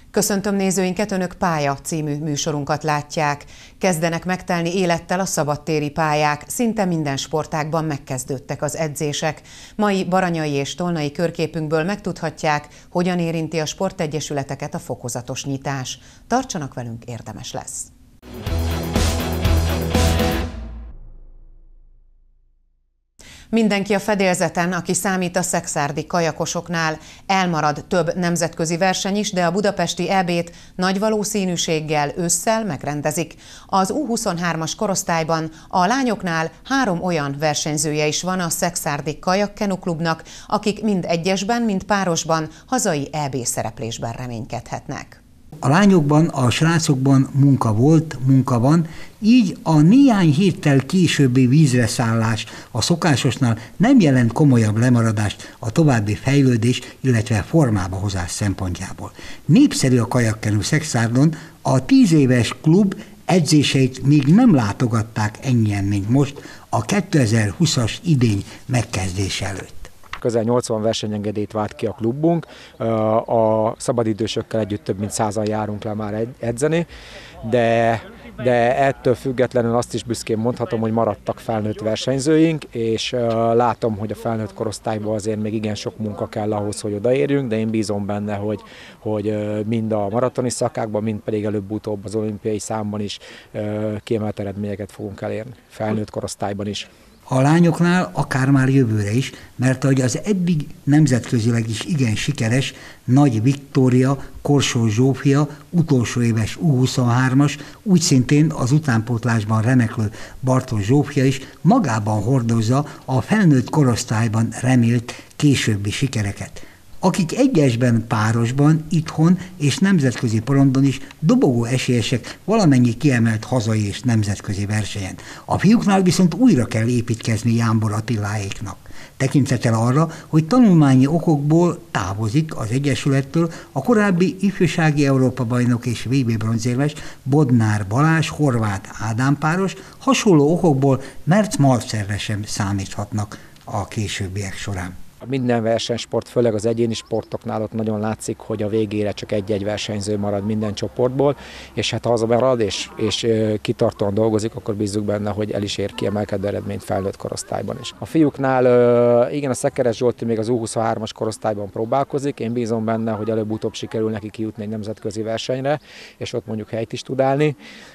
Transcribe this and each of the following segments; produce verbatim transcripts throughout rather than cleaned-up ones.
Köszöntöm nézőinket, Önök Pálya című műsorunkat látják. Kezdenek megtelni élettel a szabadtéri pályák, szinte minden sportágban megkezdődtek az edzések. Mai baranyai és tolnai körképünkből megtudhatják, hogyan érinti a sportegyesületeket a fokozatos nyitás. Tartsanak velünk, érdemes lesz! Mindenki a fedélzeten, aki számít a szekszárdi kajakosoknál. Elmarad több nemzetközi verseny is, de a budapesti é bét nagy valószínűséggel ősszel megrendezik. Az U huszonhármas korosztályban a lányoknál három olyan versenyzője is van a szekszárdi kajakkenu klubnak, akik mind egyesben, mind párosban hazai é bé szereplésben reménykedhetnek. A lányokban, a srácokban munka volt, munka van, így a néhány héttel későbbi vízreszállás a szokásosnál nem jelent komolyabb lemaradást a további fejlődés, illetve formába hozás szempontjából. Népszerű a kajakkenu Szekszárdon, a tíz éves klub edzéseit még nem látogatták ennyien, mint most a kétezer-húszas idény megkezdése előtt. Közel nyolcvan versenyengedélyt vált ki a klubunk, a szabadidősökkel együtt több mint százan járunk le már edzeni, de, de ettől függetlenül azt is büszkén mondhatom, hogy maradtak felnőtt versenyzőink, és látom, hogy a felnőtt korosztályban azért még igen sok munka kell ahhoz, hogy odaérjünk, de én bízom benne, hogy, hogy mind a maratoni szakákban, mind pedig előbb-utóbb az olimpiai számban is kiemelt eredményeket fogunk elérni, felnőtt korosztályban is. A lányoknál akár már jövőre is, mert ahogy az eddig nemzetközileg is igen sikeres Nagy Viktória, Korsó Zsófia, utolsó éves U huszonhármas, úgy szintén az utánpótlásban remeklő Bartos Zsófia is magában hordozza a felnőtt korosztályban remélt későbbi sikereket, akik egyesben, párosban, itthon és nemzetközi porondon is dobogó esélyesek valamennyi kiemelt hazai és nemzetközi versenyen. A fiúknál viszont újra kell építkezni Jámbor Attiláéknak. Tekintettel arra, hogy tanulmányi okokból távozik az egyesülettől a korábbi ifjúsági Európa-bajnok és vé bé bronzérmes Bodnár Balázs Horváth Ádám páros, hasonló okokból Merc Marcelre sem számíthatnak a későbbiek során. Minden versenysport, főleg az egyéni sportoknál ott nagyon látszik, hogy a végére csak egy-egy versenyző marad minden csoportból, és hát ha az marad és, és kitartóan dolgozik, akkor bízzuk benne, hogy el is ér kiemelkedő eredményt felnőtt korosztályban is. A fiúknál igen, a Szekeres Zsolti még az U huszonhármas korosztályban próbálkozik, én bízom benne, hogy előbb-utóbb sikerül neki kijutni egy nemzetközi versenyre, és ott mondjuk helyt is tud állni.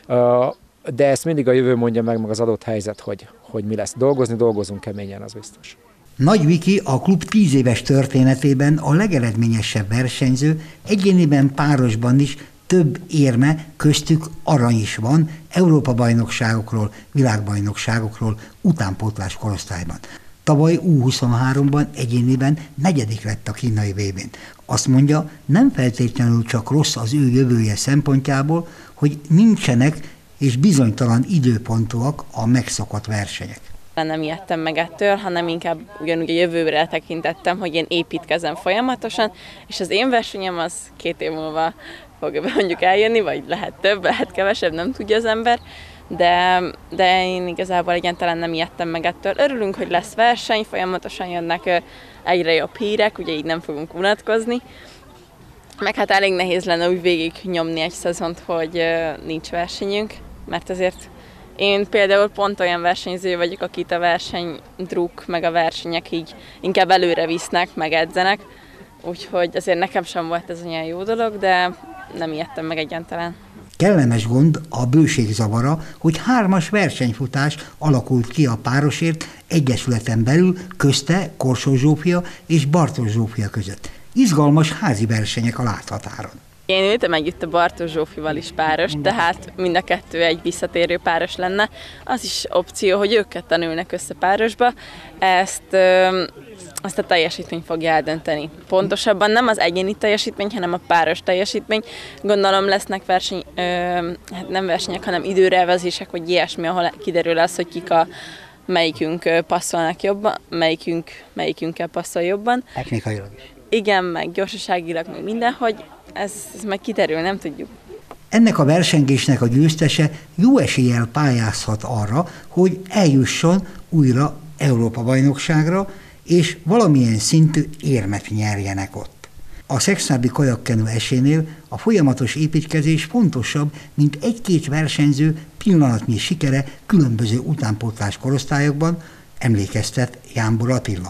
De ezt mindig a jövő mondja meg, meg az adott helyzet, hogy, hogy mi lesz. Dolgozni, dolgozunk keményen, az biztos. Nagy Viki a klub tíz éves történetében a legeredményesebb versenyző, egyéniben, párosban is több érme, köztük arany is van, Európa-bajnokságokról, világbajnokságokról, utánpótlás korosztályban. Tavaly U huszonháromban egyéniben negyedik lett a kínai vé bén. Azt mondja, nem feltétlenül csak rossz az ő jövője szempontjából, hogy nincsenek és bizonytalan időpontúak a megszokott versenyek. Nem ijedtem meg ettől, hanem inkább ugyanúgy a jövőre tekintettem, hogy én építkezem folyamatosan, és az én versenyem az két év múlva fog mondjuk eljönni, vagy lehet több, lehet kevesebb, nem tudja az ember, de, de én igazából egyáltalán nem ijedtem meg ettől. Örülünk, hogy lesz verseny, folyamatosan jönnek egyre jobb hírek, ugye így nem fogunk unatkozni, meg hát elég nehéz lenne úgy végig nyomni egy szezont, hogy nincs versenyünk, mert azért én például pont olyan versenyző vagyok, akit a versenydruk, meg a versenyek így inkább előre visznek, meg edzenek, úgyhogy azért nekem sem volt ez olyan jó dolog, de nem ijedtem meg egyáltalán. Kellemes gond a bőség zavara, hogy hármas versenyfutás alakult ki a párosért egyesületen belül, közte Korsó Zsófia és Bartos Zsófia között. Izgalmas házi versenyek a láthatáron. Én ültem együtt a Bartos Zsófival is páros, tehát mind a kettő egy visszatérő páros lenne. Az is opció, hogy ők ketten ülnek össze párosba, ezt, ezt a teljesítmény fogja eldönteni. Pontosabban nem az egyéni teljesítmény, hanem a páros teljesítmény. Gondolom lesznek verseny, hát nem versenyek, hanem időrevezések, vagy ilyesmi, ahol kiderül az, hogy kik a melyikünk passzolnak jobban, melyikünk, melyikünkkel passzol jobban. Technikailag is. Igen, meg gyorsaságilag, meg mindenhogy. Ez, ez meg kiderül, nem tudjuk. Ennek a versengésnek a győztese jó eséllyel pályázhat arra, hogy eljusson újra Európa-bajnokságra, és valamilyen szintű érmet nyerjenek ott. A szekszárdi kajakkenő esénél a folyamatos építkezés fontosabb, mint egy-két versenyző pillanatnyi sikere különböző utánpótlás korosztályokban, emlékeztet Jámbor Attila.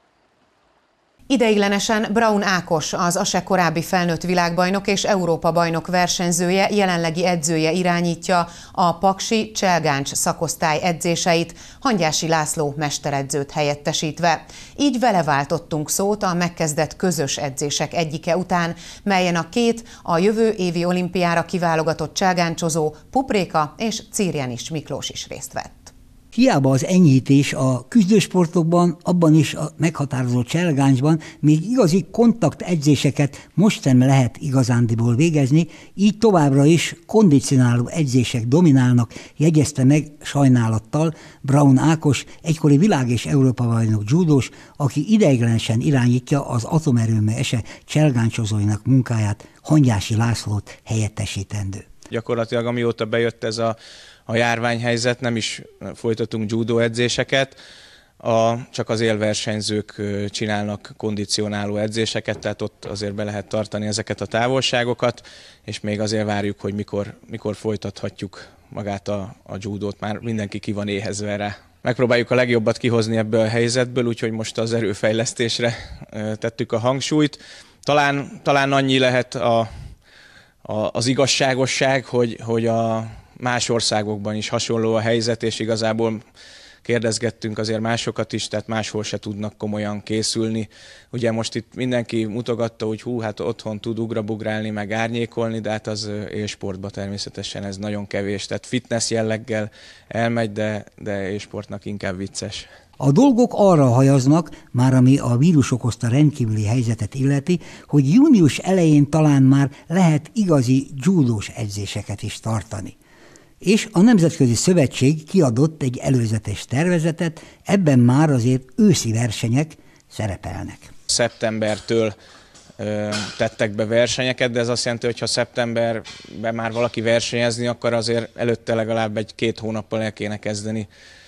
Ideiglenesen Braun Ákos, az á es e korábbi felnőtt világbajnok és Európa-bajnok versenyzője, jelenlegi edzője irányítja a paksi Cselgáncs szakosztály edzéseit, Hangyási László mesteredzőt helyettesítve. Így vele váltottunk szót a megkezdett közös edzések egyike után, melyen a két a jövő évi olimpiára kiválogatott cselgáncsozó Pupréka és Cirjanics Miklós is részt vett. Hiába az enyhítés a küzdősportokban, abban is a meghatározó cselgáncsban még igazi kontaktedzéseket most sem lehet igazándiból végezni, így továbbra is kondicionáló edzések dominálnak, jegyezte meg sajnálattal Braun Ákos, egykori világ- és Európa-bajnok dzsúdós, aki ideiglenesen irányítja az atomerőmű es e cselgáncsozóinak munkáját, Hangyási Lászlót helyettesítendő. Gyakorlatilag amióta bejött ez a a járványhelyzet, nem is folytatunk judó edzéseket, a, csak az élversenyzők csinálnak kondicionáló edzéseket, tehát ott azért be lehet tartani ezeket a távolságokat, és még azért várjuk, hogy mikor, mikor folytathatjuk magát a, a judót, már mindenki ki van éhezve rá. Megpróbáljuk a legjobbat kihozni ebből a helyzetből, úgyhogy most az erőfejlesztésre tettük a hangsúlyt. Talán, talán annyi lehet a, a, az igazságosság, hogy, hogy a más országokban is hasonló a helyzet, és igazából kérdezgettünk azért másokat is, tehát máshol se tudnak komolyan készülni. Ugye most itt mindenki mutogatta, hogy hú, hát otthon tud ugrabugrálni, meg árnyékolni, de hát az élsportban természetesen ez nagyon kevés. Tehát fitness jelleggel elmegy, de, de élsportnak inkább vicces. A dolgok arra hajaznak, már ami a vírus okozta rendkívüli helyzetet illeti, hogy június elején talán már lehet igazi judós edzéseket is tartani. És a Nemzetközi Szövetség kiadott egy előzetes tervezetet, ebben már azért őszi versenyek szerepelnek. Szeptembertől ö, tettek be versenyeket, de ez azt jelenti, hogy ha szeptemberben már valaki versenyezni, akkor azért előtte legalább egy-két hónappal el kéne kezdeni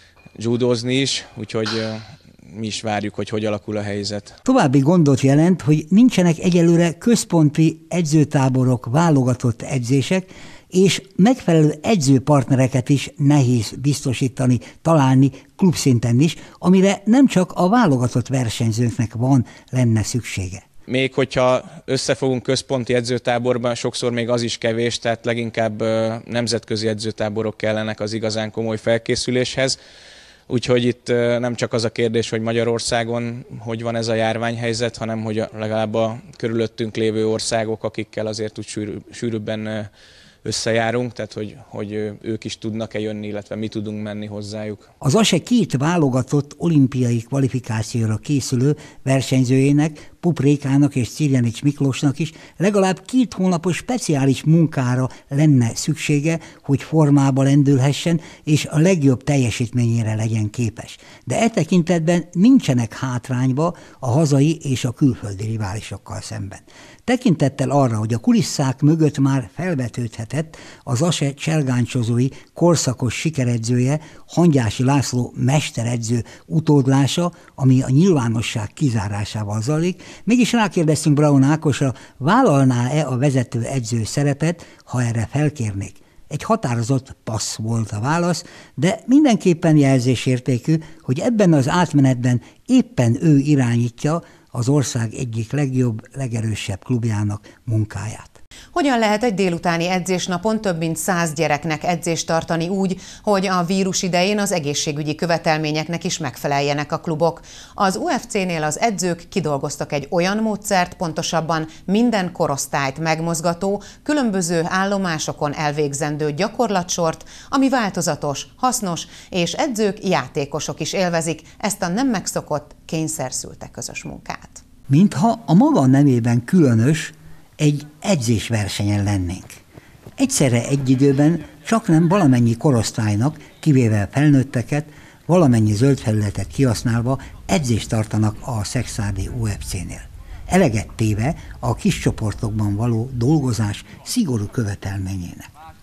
judózni is, úgyhogy ö, mi is várjuk, hogy hogy alakul a helyzet. További gondot jelent, hogy nincsenek egyelőre központi edzőtáborok, válogatott edzések, és megfelelő edzőpartnereket is nehéz biztosítani, találni klubszinten is, amire nem csak a válogatott versenyzőknek van, lenne szüksége. Még hogyha összefogunk központi edzőtáborban, sokszor még az is kevés, tehát leginkább nemzetközi edzőtáborok kellenek az igazán komoly felkészüléshez. Úgyhogy itt nem csak az a kérdés, hogy Magyarországon hogy van ez a járványhelyzet, hanem hogy legalább a körülöttünk lévő országok, akikkel azért úgy sűrű, sűrűbben összejárunk, tehát hogy, hogy ők is tudnak-e jönni, illetve mi tudunk menni hozzájuk. Az á es e két válogatott olimpiai kvalifikációra készülő versenyzőjének, Puprékának és Cirjanics Miklósnak is legalább két hónapos speciális munkára lenne szüksége, hogy formába lendülhessen, és a legjobb teljesítményére legyen képes. De e tekintetben nincsenek hátrányba a hazai és a külföldi riválisokkal szemben. Tekintettel arra, hogy a kulisszák mögött már felvetődhetett az á es e cselgáncsozói korszakos sikeredzője, Hangyási László mesteredző utódlása, ami a nyilvánosság kizárásával zajlik, mégis rákérdeztünk Braun Ákosra, vállalná-e a vezető edző szerepet, ha erre felkérnék. Egy határozott passz volt a válasz, de mindenképpen jelzésértékű, hogy ebben az átmenetben éppen ő irányítja az ország egyik legjobb, legerősebb klubjának munkáját. Hogyan lehet egy délutáni edzésnapon több mint száz gyereknek edzést tartani úgy, hogy a vírus idején az egészségügyi követelményeknek is megfeleljenek a klubok? Az u ef cé-nél az edzők kidolgoztak egy olyan módszert, pontosabban minden korosztályt megmozgató, különböző állomásokon elvégzendő gyakorlatsort, ami változatos, hasznos, és edzők, játékosok is élvezik ezt a nem megszokott, kényszerszülte közös munkát. Mintha a maga nevében különös, egy edzésversenyen lennénk. Egyszerre egy időben csaknem valamennyi korosztálynak, kivéve felnőtteket, valamennyi zöld felületet kihasználva edzést tartanak a szekszárdi u ef cé-nél. Eleget téve a kis csoportokban való dolgozás szigorú követelményének.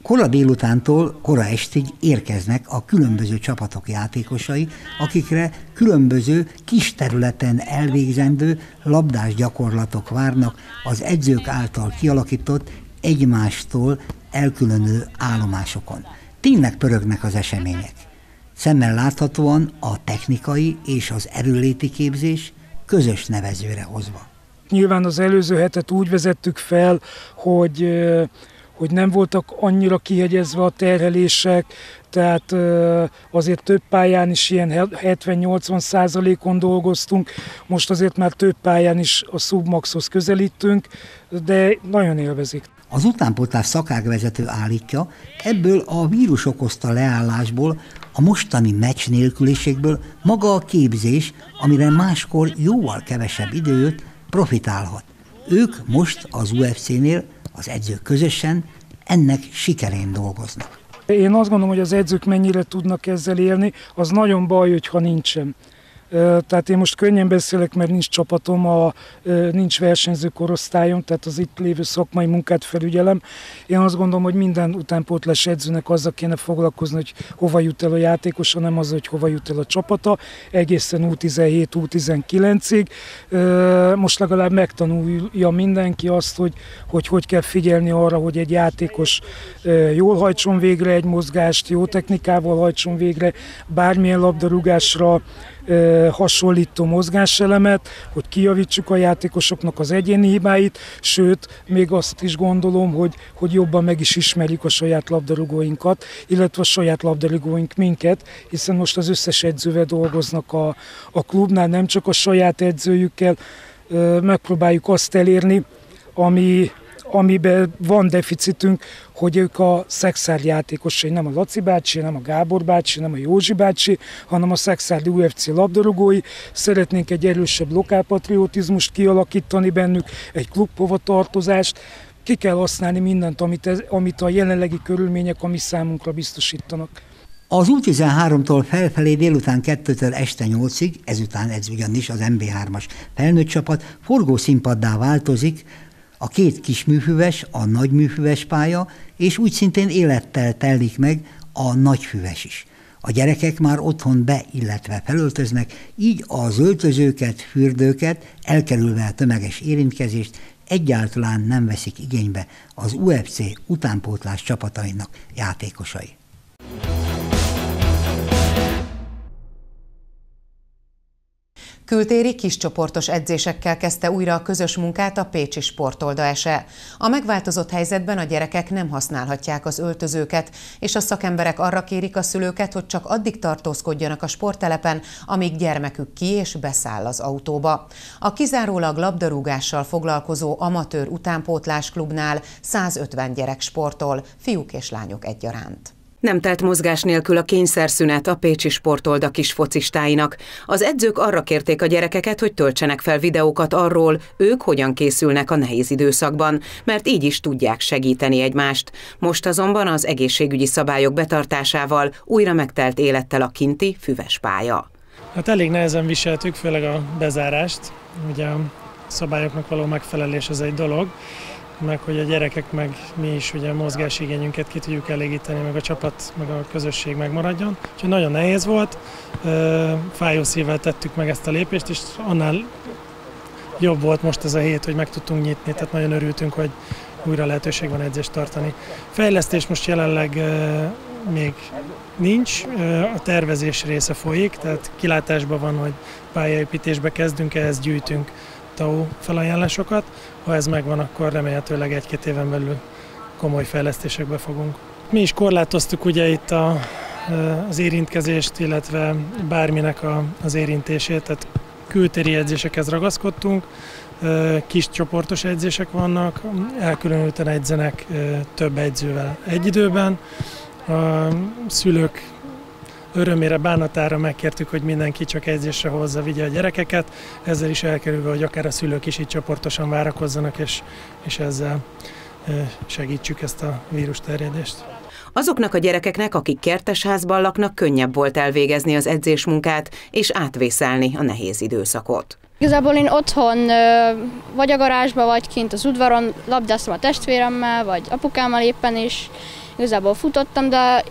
Kora délutántól kora estig érkeznek a különböző csapatok játékosai, akikre különböző kis területen elvégzendő labdás gyakorlatok várnak az edzők által kialakított, egymástól elkülönülő állomásokon. Tényleg pörögnek az események. Szemmel láthatóan a technikai és az erőléti képzés közös nevezőre hozva. Nyilván az előző hetet úgy vezettük fel, hogy, hogy nem voltak annyira kihegyezve a terhelések, tehát azért több pályán is ilyen hetven-nyolcvan százalékon dolgoztunk, most azért már több pályán is a submaxhoz közelítünk, de nagyon élvezik. Az utánpótlás szakágvezető állítja, ebből a vírus okozta leállásból, a mostani meccs nélküliségből maga a képzés, amire máskor jóval kevesebb idő jött, profitálhat. Ők most az u ef cé-nél, az edzők közösen ennek sikerén dolgoznak. Én azt gondolom, hogy az edzők mennyire tudnak ezzel élni, az nagyon baj, hogyha nincsen. Tehát én most könnyen beszélek, mert nincs csapatom, a, nincs versenyző korosztályom, tehát az itt lévő szakmai munkát felügyelem. Én azt gondolom, hogy minden utánpótlás edzőnek azzal kéne foglalkozni, hogy hova jut el a játékos, hanem az, hogy hova jut el a csapata, egészen u tizenhét u tizenkilencig. Most legalább megtanulja mindenki azt, hogy hogy, hogy kell figyelni arra, hogy egy játékos jól hajtson végre egy mozgást, jó technikával hajtson végre bármilyen labdarúgásra hasonlító mozgáselemet, hogy kijavítsuk a játékosoknak az egyéni hibáit, sőt, még azt is gondolom, hogy, hogy jobban meg is ismerjük a saját labdarúgóinkat, illetve a saját labdarúgóink minket, hiszen most az összes edzővel dolgoznak a, a klubnál, nem csak a saját edzőjükkel, megpróbáljuk azt elérni, ami amiben van deficitünk, hogy ők a Szekszárd játékosai, nem a Laci bácsi, nem a Gábor bácsi, nem a Józsi bácsi, hanem a Szekszárdi u ef cé labdarúgói. Szeretnénk egy erősebb lokálpatriotizmust kialakítani bennük, egy klubhova tartozást. Ki kell használni mindent, amit, ez, amit a jelenlegi körülmények a mi számunkra biztosítanak. Az u tizenháromtól felfelé délután kettőtől este nyolcig, ezután ez ugyanis az em bé hármas felnőtt csapat forgószínpaddá változik, a két kisműfüves, a nagyműfüves pálya, és úgy szintén élettel telik meg a nagyfüves is. A gyerekek már otthon be, illetve felöltöznek, így az öltözőket, fürdőket, elkerülve a tömeges érintkezést egyáltalán nem veszik igénybe az u ef cé utánpótlás csapatainak játékosai. Kültéri kiscsoportos edzésekkel kezdte újra a közös munkát a pécsi Sportolda es e. A megváltozott helyzetben a gyerekek nem használhatják az öltözőket, és a szakemberek arra kérik a szülőket, hogy csak addig tartózkodjanak a sporttelepen, amíg gyermekük ki és beszáll az autóba. A kizárólag labdarúgással foglalkozó amatőr utánpótlás klubnál százötven gyerek sportol, fiúk és lányok egyaránt. Nem telt mozgás nélkül a kényszerszünet a pécsi Sportolda kis focistáinak. Az edzők arra kérték a gyerekeket, hogy töltsenek fel videókat arról, ők hogyan készülnek a nehéz időszakban, mert így is tudják segíteni egymást. Most azonban az egészségügyi szabályok betartásával újra megtelt élettel a kinti füves pálya. Hát elég nehezen viseltük, főleg a bezárást. Ugye a szabályoknak való megfelelés az egy dolog, meg hogy a gyerekek, meg mi is ugye a mozgásigényünket ki tudjuk elégíteni, meg a csapat, meg a közösség megmaradjon. Úgyhogy nagyon nehéz volt, fájó szívvel tettük meg ezt a lépést, és annál jobb volt most ez a hét, hogy meg tudtunk nyitni, tehát nagyon örültünk, hogy újra lehetőség van edzést tartani. Fejlesztés most jelenleg még nincs, a tervezés része folyik, tehát kilátásban van, hogy pályaépítésbe kezdünk, ehhez gyűjtünk té á u felajánlásokat. Ha ez megvan, akkor remélhetőleg egy-két éven belül komoly fejlesztésekbe fogunk. Mi is korlátoztuk ugye itt a, az érintkezést, illetve bárminek a, az érintését, tehát kültéri edzésekhez ragaszkodtunk, kis csoportos edzések vannak, elkülönülten edzenek több edzővel egy időben. A szülők örömére, bánatára megkértük, hogy mindenki csak edzésre hozza, vigye a gyerekeket, ezzel is elkerülve, hogy akár a szülők is így csoportosan várakozzanak, és, és ezzel segítsük ezt a vírus terjedést. Azoknak a gyerekeknek, akik kertesházban laknak, könnyebb volt elvégezni az edzésmunkát és átvészelni a nehéz időszakot. Igazából én otthon vagy a garázsban, vagy kint az udvaron labdáztam a testvéremmel, vagy apukámmal éppen is, igazából futottam, de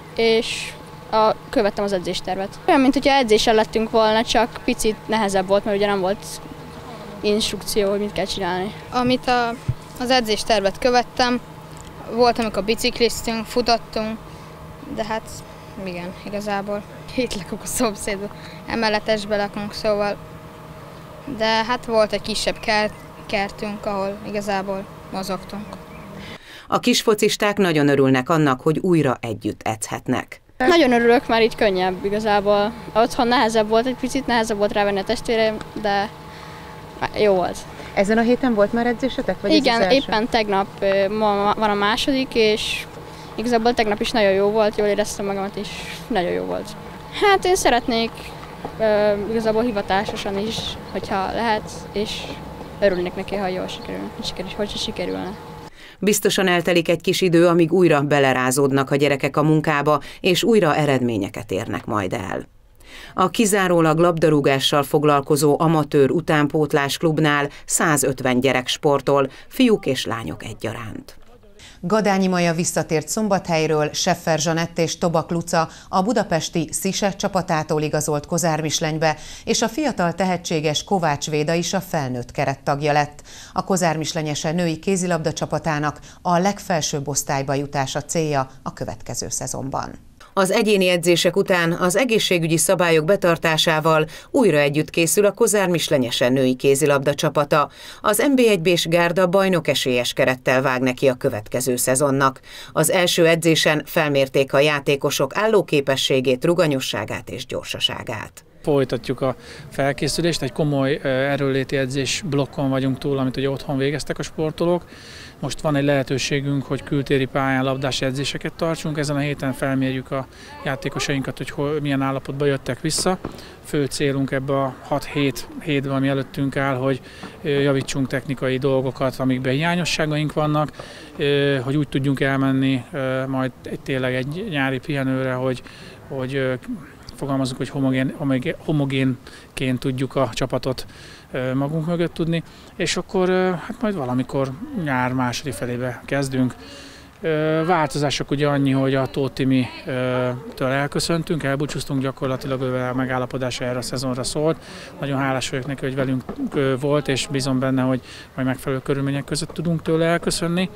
és a, követtem az edzéstervet. Olyan, mint hogyha edzésen lettünk volna, csak picit nehezebb volt, mert ugye nem volt instrukció, hogy mit kell csinálni. Amit a, az edzéstervet követtem, volt, amikor bicikliztünk, futottunk, de hát igen, igazából itt lakok a szomszédban, emeletesbe lakunk, szóval, de hát volt egy kisebb kert, kertünk, ahol igazából mozogtunk. A kisfocisták nagyon örülnek annak, hogy újra együtt edzhetnek. Nagyon örülök, mert így könnyebb igazából. Otthon nehezebb volt, egy picit nehezebb volt rávenni a testvérem, de jó volt. Ezen a héten volt már edzésetek? Vagy igen, ez éppen tegnap ma van a második, és igazából tegnap is nagyon jó volt, jól éreztem magamat, és nagyon jó volt. Hát én szeretnék igazából hivatásosan is, hogyha lehet, és örülnék neki, ha jól sikerül, hogyha sikerülne. Biztosan eltelik egy kis idő, amíg újra belerázódnak a gyerekek a munkába, és újra eredményeket érnek majd el. A kizárólag labdarúgással foglalkozó amatőr utánpótlás klubnál százötven gyerek sportol, fiúk és lányok egyaránt. Gadányi Maja visszatért Szombathelyről, Seffer Zsanett és Tobak Luca a budapesti Szise csapatától igazolt Kozármislenybe, és a fiatal tehetséges Kovács Véda is a felnőtt kerettagja lett. A kozármislenyese női kézilabda csapatának a legfelsőbb osztályba jutása célja a következő szezonban. Az egyéni edzések után az egészségügyi szabályok betartásával újra együtt készül a Kozármislenyese női kézilabda csapata. Az en bé egy bés gárda bajnokesélyes kerettel vág neki a következő szezonnak. Az első edzésen felmérték a játékosok állóképességét, ruganyosságát és gyorsaságát. Folytatjuk a felkészülést, egy komoly erőléti edzés blokkon vagyunk túl, amit ugye otthon végeztek a sportolók. Most van egy lehetőségünk, hogy kültéri pályán labdás edzéseket tartsunk. Ezen a héten felmérjük a játékosainkat, hogy hol, milyen állapotban jöttek vissza. Fő célunk ebbe a hat-hét hétben, ami előttünk áll, hogy javítsunk technikai dolgokat, amikben hiányosságaink vannak, hogy úgy tudjunk elmenni majd tényleg egy nyári pihenőre, hogy, hogy fogalmazunk, hogy homogén, homogénként tudjuk a csapatot magunk mögött tudni, és akkor hát majd valamikor nyár második felébe kezdünk. Változások ugye annyi, hogy a Tóth Timitől elköszöntünk, elbúcsúztunk, gyakorlatilag ővel a megállapodása erre a szezonra szólt. Nagyon hálás vagyok neki, hogy velünk volt, és bízom benne, hogy majd megfelelő körülmények között tudunk tőle elköszönni.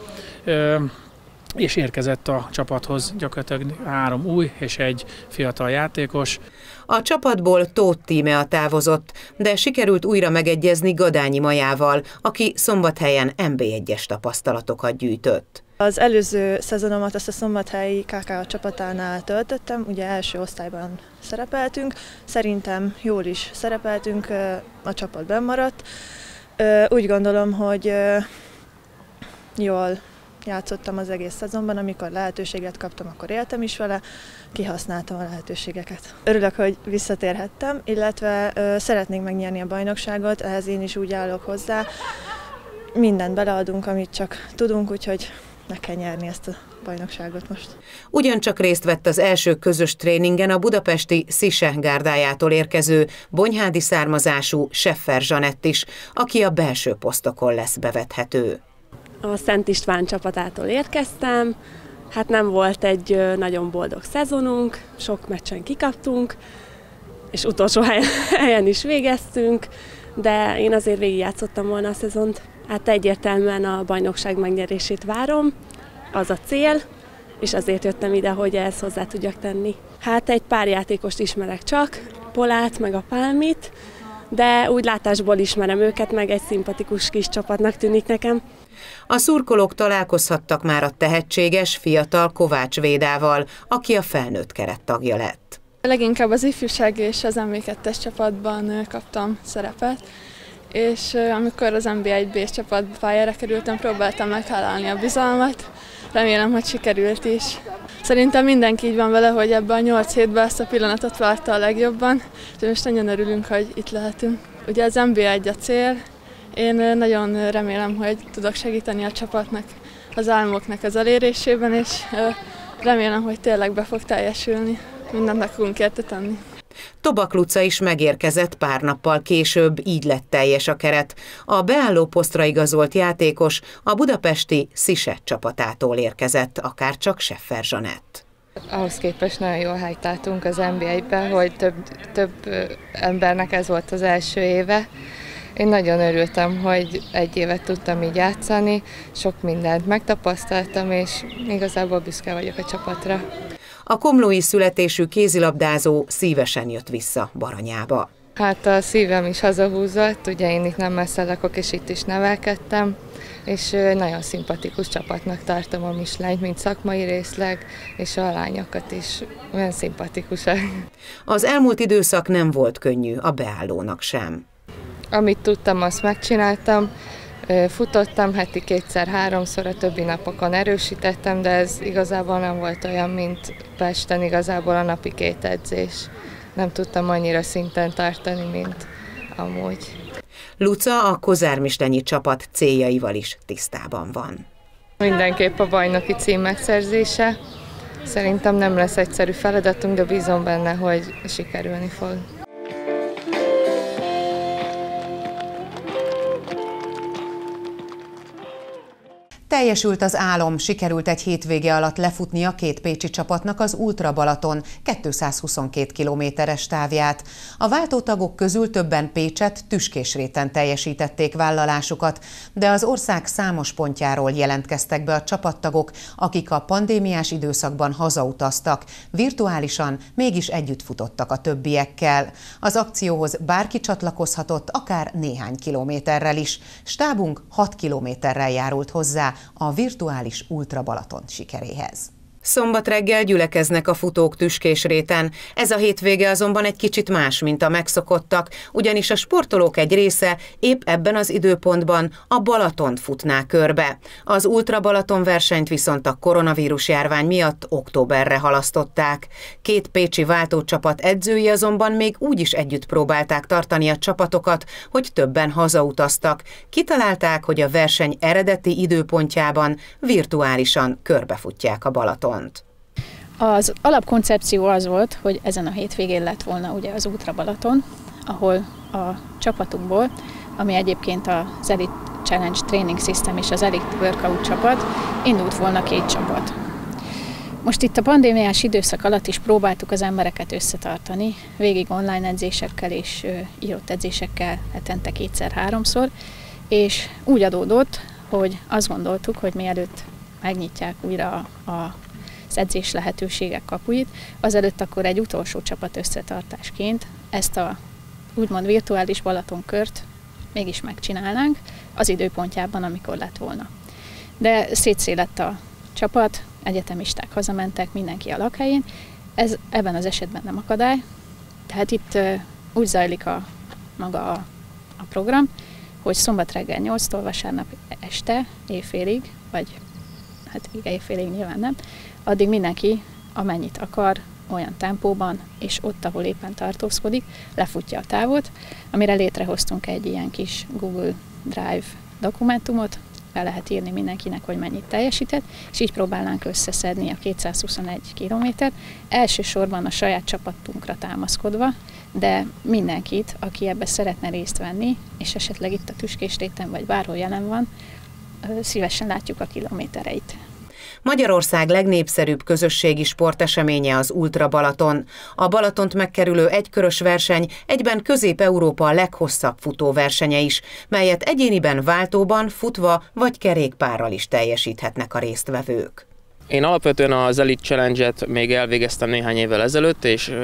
És érkezett a csapathoz gyakorlatilag három új és egy fiatal játékos. A csapatból Tóth Tíme távozott, de sikerült újra megegyezni Gadányi Majával, aki Szombathelyen en bé egyes tapasztalatokat gyűjtött. Az előző szezonomat azt a szombathelyi ká ká csapatánál töltöttem, ugye első osztályban szerepeltünk, szerintem jól is szerepeltünk, a csapat benn maradt. Úgy gondolom, hogy jól játszottam az egész szezonban, amikor lehetőséget kaptam, akkor éltem is vele, kihasználtam a lehetőségeket. Örülök, hogy visszatérhettem, illetve ö, szeretnénk megnyerni a bajnokságot, ehhez én is úgy állok hozzá. Mindent beleadunk, amit csak tudunk, úgyhogy meg kell nyerni ezt a bajnokságot most. Ugyancsak részt vett az első közös tréningen a budapesti Szise gárdájától érkező bonyhádi származású Seffer Zsanett is, aki a belső posztokon lesz bevethető. A Szent István csapatától érkeztem, hát nem volt egy nagyon boldog szezonunk, sok meccsen kikaptunk, és utolsó helyen is végeztünk, de én azért végigjátszottam volna a szezont. Hát egyértelműen a bajnokság megnyerését várom, az a cél, és azért jöttem ide, hogy ehhez hozzá tudjak tenni. Hát egy pár játékost ismerek csak, Polát meg a Pálmit, de úgy látásból ismerem őket, meg egy szimpatikus kis csapatnak tűnik nekem. A szurkolók találkozhattak már a tehetséges, fiatal Kovács Védával, aki a felnőtt kerettagja lett. Leginkább az ifjúság és az en bé kettes csapatban kaptam szerepet, és amikor az en bé egy bés csapatba pályára kerültem, próbáltam meghálálni a bizalmat, remélem, hogy sikerült is. Szerintem mindenki így van vele, hogy ebben a nyolc hétben ezt a pillanatot várta a legjobban, és most nagyon örülünk, hogy itt lehetünk. Ugye az en bé egy a cél, én nagyon remélem, hogy tudok segíteni a csapatnak, az álmoknak az elérésében, és remélem, hogy tényleg be fog teljesülni. Mindent meg fogunk érte tenni. Tobak Luca is megérkezett pár nappal később, így lett teljes a keret. A beálló posztra igazolt játékos a budapesti Szise csapatától érkezett, akárcsak Seffer Zsanett. Ahhoz képest nagyon jól helytáltunk az en bé egy-be, hogy több, több embernek ez volt az első éve. Én nagyon örültem, hogy egy évet tudtam így játszani, sok mindent megtapasztaltam, és igazából büszke vagyok a csapatra. A komlói születésű kézilabdázó szívesen jött vissza Baranyába. Hát a szívem is hazahúzott, ugye én itt nem messze lakok, és itt is nevelkedtem, és nagyon szimpatikus csapatnak tartom a Mislányt, mint szakmai részleg, és a lányokat is olyan szimpatikusak. Az elmúlt időszak nem volt könnyű a beállónak sem. Amit tudtam, azt megcsináltam. Futottam heti kétszer-háromszor, a többi napokon erősítettem, de ez igazából nem volt olyan, mint Pesten, igazából a napi két edzés. Nem tudtam annyira szinten tartani, mint amúgy. Luca a kozármislenyi csapat céljaival is tisztában van. Mindenképp a bajnoki cím megszerzése. Szerintem nem lesz egyszerű feladatunk, de bízom benne, hogy sikerülni fog. Teljesült az álom, sikerült egy hétvége alatt lefutni a két pécsi csapatnak az Ultra Balaton kétszázhuszonkét kilométeres távját. A váltótagok közül többen Pécset, Tüskésréten teljesítették vállalásukat, de az ország számos pontjáról jelentkeztek be a csapattagok, akik a pandémiás időszakban hazautaztak, virtuálisan mégis együtt futottak a többiekkel. Az akcióhoz bárki csatlakozhatott, akár néhány kilométerrel is. Stábunk hat kilométerrel járult hozzá a virtuális Ultra Balaton sikeréhez. Szombat reggel gyülekeznek a futók Tüskésréten. Ez a hétvége azonban egy kicsit más, mint a megszokottak, ugyanis a sportolók egy része épp ebben az időpontban a Balatont futná körbe. Az Ultra Balaton versenyt viszont a koronavírus járvány miatt októberre halasztották. Két pécsi váltócsapat edzői azonban még úgy is együtt próbálták tartani a csapatokat, hogy többen hazautaztak. Kitalálták, hogy a verseny eredeti időpontjában virtuálisan körbefutják a Balatont. Az alapkoncepció az volt, hogy ezen a hétvégén lett volna ugye az Ultra Balaton, ahol a csapatunkból, ami egyébként az Elite Challenge Training System és az Elite Workout csapat, indult volna két csapat. Most itt a pandémiás időszak alatt is próbáltuk az embereket összetartani, végig online edzésekkel és ö, írott edzésekkel hetente kétszer-háromszor, és úgy adódott, hogy azt gondoltuk, hogy mielőtt megnyitják újra a, a az edzés lehetőségek kapuit, azelőtt akkor egy utolsó csapat összetartásként ezt a úgymond virtuális Balatonkört mégis megcsinálnánk az időpontjában, amikor lett volna. De szétszélett a csapat, egyetemisták hazamentek, mindenki a lakhelyén. Ez ebben az esetben nem akadály, tehát itt uh, úgy zajlik a maga a, a program, hogy szombat reggel nyolctól vasárnap este éjfélig, vagy hát éjfélig nyilván nem, addig mindenki, amennyit akar, olyan tempóban, és ott, ahol éppen tartózkodik, lefutja a távot, amire létrehoztunk egy ilyen kis Google Drive dokumentumot, be lehet írni mindenkinek, hogy mennyit teljesített, és így próbálnánk összeszedni a kétszázhuszonegy kilométert, elsősorban a saját csapatunkra támaszkodva, de mindenkit, aki ebbe szeretne részt venni, és esetleg itt a Tüskésréten vagy bárhol jelen van, szívesen látjuk a kilométereit. Magyarország legnépszerűbb közösségi sporteseménye az Ultra Balaton. A Balatont megkerülő egykörös verseny egyben Közép-Európa a leghosszabb futóversenye is, melyet egyéniben váltóban, futva vagy kerékpárral is teljesíthetnek a résztvevők. Én alapvetően az Elite Challenge-et még elvégeztem néhány évvel ezelőtt, és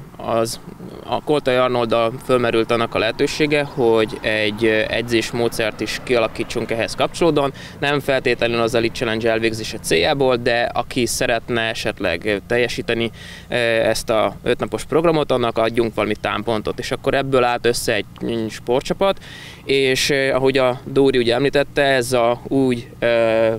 az, a Koltai Arnolddal fölmerült annak a lehetősége, hogy egy edzésmódszert is kialakítsunk ehhez kapcsolódóan. Nem feltétlenül az Elite Challenge elvégzése céljából, de aki szeretne esetleg teljesíteni ezt a ötnapos programot, annak adjunk valami támpontot. És akkor ebből állt össze egy sportcsapat, és ahogy a Dóri ugye említette, ez a úgy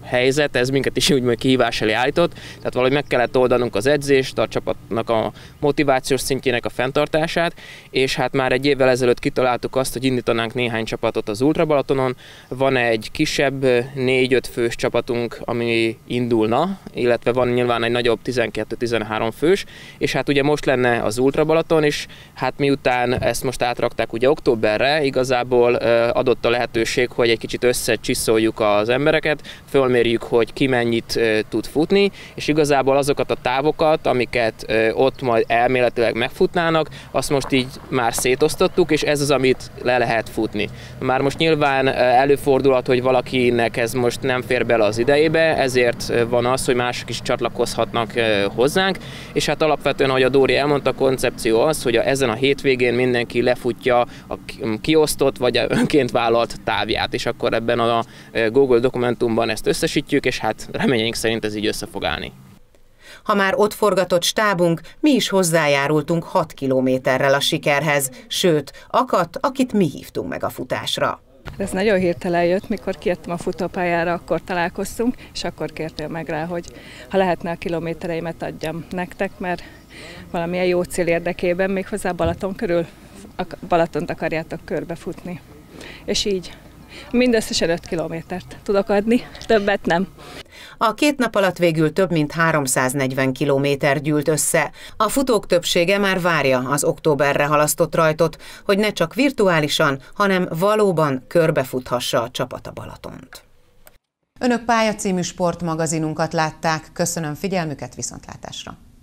helyzet, ez minket is úgymond kihívás elé állított, tehát valahogy meg kellett oldanunk az edzést, a csapatnak a motivációs szintjének a fenntartását, és hát már egy évvel ezelőtt kitaláltuk azt, hogy indítanánk néhány csapatot az Ultra Balatonon. Van egy kisebb négy-öt fős csapatunk, ami indulna, illetve van nyilván egy nagyobb tizenkettő-tizenhárom fős, és hát ugye most lenne az Ultra Balaton, és hát miután ezt most átrakták ugye októberre, igazából adott a lehetőség, hogy egy kicsit összecsiszoljuk az embereket, fölmérjük, hogy ki mennyit tud futni, és igazából azokat a távokat, amiket ott majd elméletileg megfutnának, azt most így már szétosztottuk, és ez az, amit le lehet futni. Már most nyilván előfordulhat, hogy valakinek ez most nem fér bele az idejébe, ezért van az, hogy mások is csatlakozhatnak hozzánk, és hát alapvetően, ahogy a Dóri elmondta, a koncepció az, hogy a, ezen a hétvégén mindenki lefutja a kiosztott vagy önként vállalt távját, és akkor ebben a Google dokumentumban ezt összesítjük, és hát reményeink szerint ez így össze fog állni. Ha már ott forgatott stábunk, mi is hozzájárultunk hat kilométerrel a sikerhez, sőt, akadt, akit mi hívtunk meg a futásra. Ez nagyon hirtelen jött, mikor kijöttem a futópályára, akkor találkoztunk, és akkor kértél meg rá, hogy ha lehetne a kilométereimet adjam nektek, mert valamilyen jó cél érdekében méghozzá Balaton körül, a Balatont akarjátok körbefutni. És így mindösszesen öt kilométert tudok adni, többet nem. A két nap alatt végül több mint háromszáznegyven kilométer gyűlt össze. A futók többsége már várja az októberre halasztott rajtot, hogy ne csak virtuálisan, hanem valóban körbefuthassa a csapat a Balatont. Önök Pálya című sportmagazinunkat látták, köszönöm figyelmüket, viszontlátásra!